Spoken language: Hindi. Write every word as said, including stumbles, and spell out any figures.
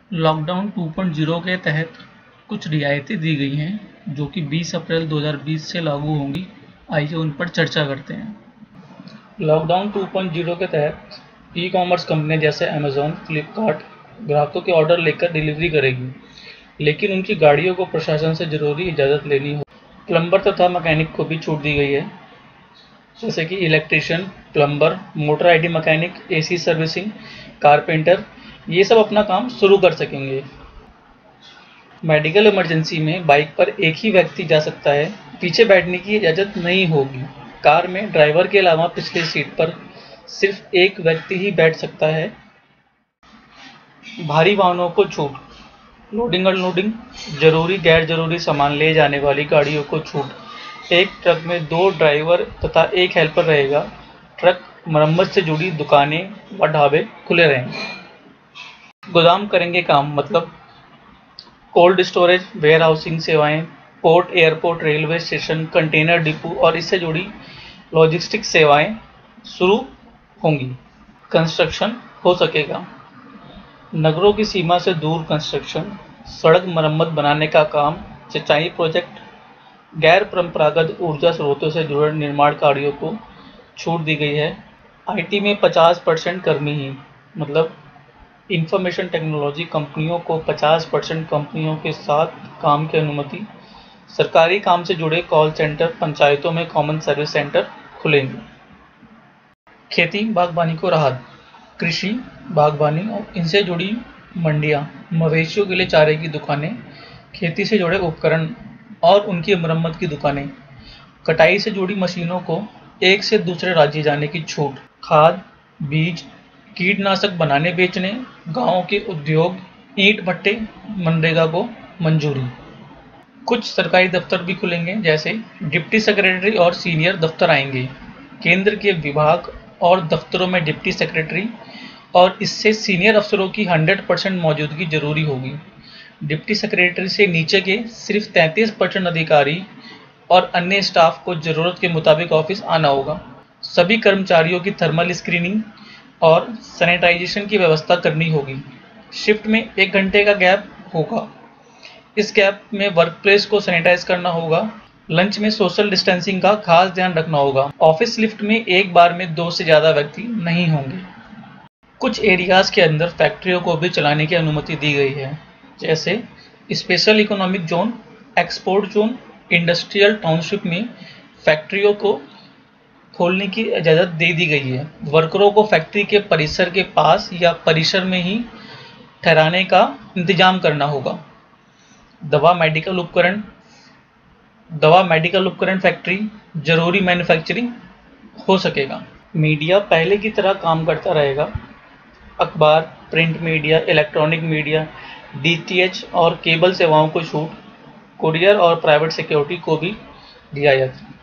लॉकडाउन टू पॉइंट ज़ीरो के तहत कुछ रियायतें दी गई हैं जो कि बीस अप्रैल दो हज़ार बीस से लागू होंगी। आइए उन पर चर्चा करते हैं। लॉकडाउन टू पॉइंट ज़ीरो के तहत ई कॉमर्स कंपनियां जैसे अमेजॉन, फ्लिपकार्ट ग्राहकों के ऑर्डर लेकर डिलीवरी करेगी, लेकिन उनकी गाड़ियों को प्रशासन से जरूरी इजाज़त लेनी हो। प्लम्बर तथा मैकेनिक को भी छूट दी गई है, जैसे कि electrician, plumber, motor ID mechanic, AC servicing, carpenter, ये सब अपना काम शुरू कर सकेंगे। मेडिकल इमरजेंसी में बाइक पर एक ही व्यक्ति जा सकता है, पीछे बैठने की इजाज़त नहीं होगी। कार में ड्राइवर के अलावा पिछली सीट पर सिर्फ एक व्यक्ति ही बैठ सकता है। भारी वाहनों को छूट, लोडिंग अनलोडिंग, जरूरी गैर जरूरी सामान ले जाने वाली गाड़ियों को छूट। एक ट्रक में दो ड्राइवर तथा एक हेल्पर रहेगा। ट्रक मरम्मत से जुड़ी दुकानें व ढाबे खुले रहेंगे। गोदाम करेंगे काम, मतलब कोल्ड स्टोरेज, वेयर हाउसिंग सेवाएं, port, airport, railway station, container depot और इससे जुड़ी लॉजिस्टिक्स सेवाएं शुरू होंगी। कंस्ट्रक्शन हो सकेगा। नगरों की सीमा से दूर कंस्ट्रक्शन, सड़क मरम्मत बनाने का काम, सिंचाई प्रोजेक्ट, गैर परंपरागत ऊर्जा स्रोतों से जुड़े निर्माण कार्यों को छूट दी गई है। आईटी में पचास परसेंट कर्मी ही, मतलब इंफॉर्मेशन टेक्नोलॉजी कंपनियों को पचास परसेंट कंपनियों के साथ काम की अनुमति। सरकारी काम से जुड़े कॉल सेंटर, पंचायतों में कॉमन सर्विस सेंटर खुलेंगे। खेती बागवानी को राहत। कृषि, बागवानी और इनसे जुड़ी मंडियां, मवेशियों के लिए चारे की दुकानें, खेती से जुड़े उपकरण और उनकी मरम्मत की दुकानें, कटाई से जुड़ी मशीनों को एक से दूसरे राज्य जाने की छूट। खाद, बीज, कीटनाशक बनाने बेचने, गांवों के उद्योग, ईंट भट्टे, मनरेगा को मंजूरी। कुछ सरकारी दफ्तर भी खुलेंगे, जैसे डिप्टी सेक्रेटरी और सीनियर दफ्तर आएंगे। केंद्र के विभाग और दफ्तरों में डिप्टी सेक्रेटरी और इससे सीनियर अफसरों की सौ परसेंट मौजूदगी जरूरी होगी। डिप्टी सेक्रेटरी से नीचे के सिर्फ तैंतीस परसेंट अधिकारी और अन्य स्टाफ को जरूरत के मुताबिक ऑफिस आना होगा। सभी कर्मचारियों की थर्मल स्क्रीनिंग और सैनिटाइजेशन की व्यवस्था करनी होगी। शिफ्ट में एक घंटे का गैप होगा। इस गैप में वर्क प्लेस को सैनिटाइज करना होगा। लंच में सोशल डिस्टेंसिंग का खास ध्यान रखना होगा। ऑफिस लिफ्ट में एक बार में दो से ज़्यादा व्यक्ति नहीं होंगे। कुछ एरियाज के अंदर फैक्ट्रियों को भी चलाने की अनुमति दी गई है, जैसे special economic zone, export zone, industrial township में फैक्ट्रियों को खोलने की इजाज़त दे दी गई है। वर्करों को फैक्ट्री के परिसर के पास या परिसर में ही ठहराने का इंतजाम करना होगा। दवा मेडिकल उपकरण दवा मेडिकल उपकरण फैक्ट्री, जरूरी मैन्युफैक्चरिंग हो सकेगा। मीडिया पहले की तरह काम करता रहेगा। अखबार, print media, electronic media, DTH और केबल सेवाओं को छूट। कुरियर और प्राइवेट सिक्योरिटी को भी रियायत।